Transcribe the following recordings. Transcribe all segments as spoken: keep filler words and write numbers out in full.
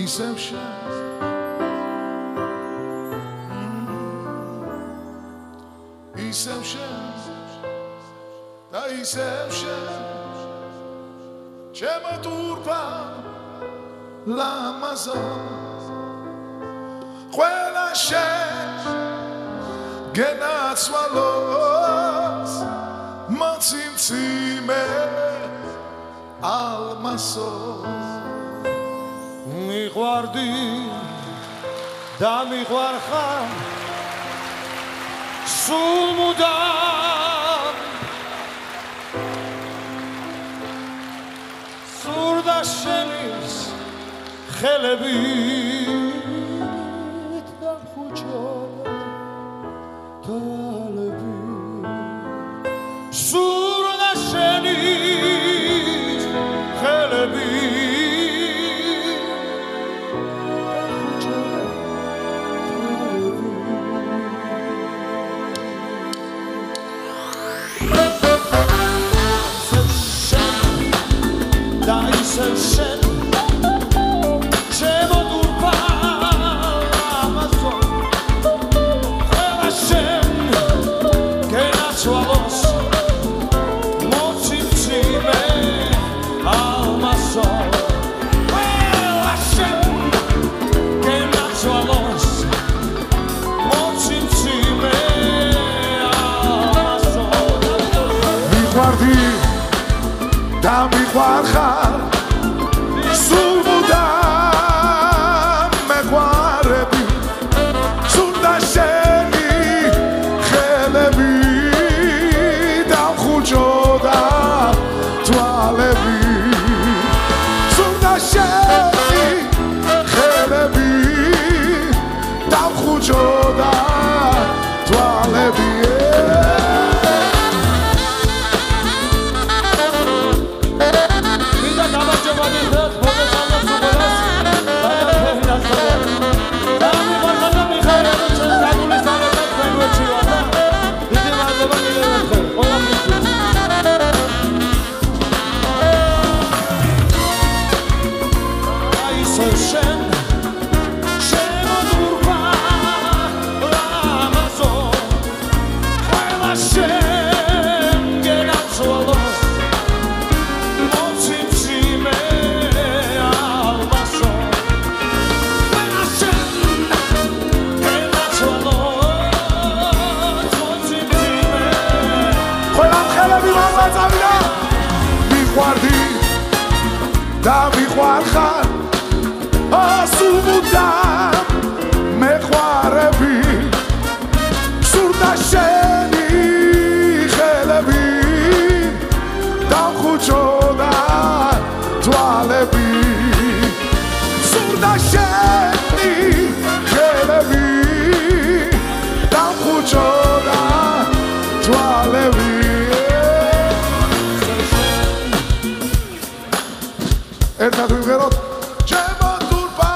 ისევ შენ ისევ შენ და ისევ შენ ჩემო თურბა ლამაზო ყველა შენ გენაცვალოს მოციმციმე ალმასო მიყვარდი და მიყვარხარ სულ მუდამ სურდა შენის ხელები და ხუჭოდა თვალები სურდა შენის ხელები Sen Çemo durpa Amazon Ela sen Genacvalos Mocim cime Almazon Ela sen Genacvalos Mocim cime Almazon Mi guardi Da mi guarda Sul mudam me guarebi Sul da sheni khelebi Dam khujoda twalebi Sul da sheni khelebi Dam khujoda twalebi Da mi guarda Sul mudam me guarebi Surda sheni khelebi Dam khujoda twalebi Surda sheni khelebi Dam khujoda twalebi Erta tu gerot Çemo turpa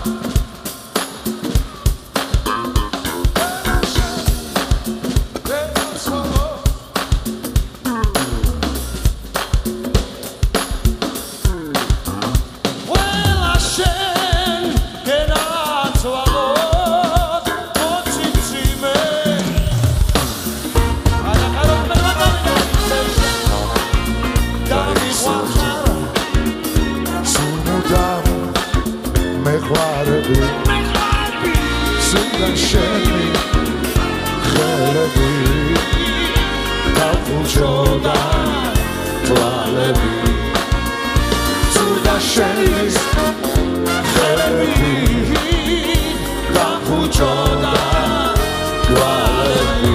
Sudan sheni khelebi Dam khujoda twalebi Sudan sheni khelebi Dam khujoda twalebi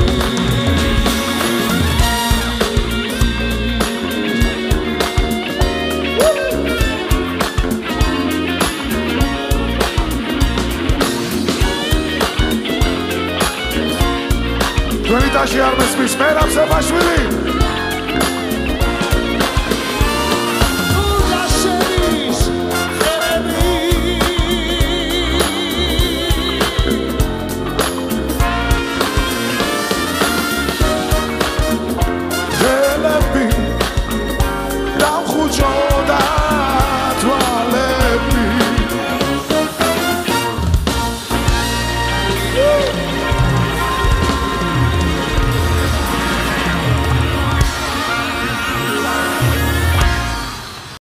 Twenty-tashi armes mis merab Sefashvili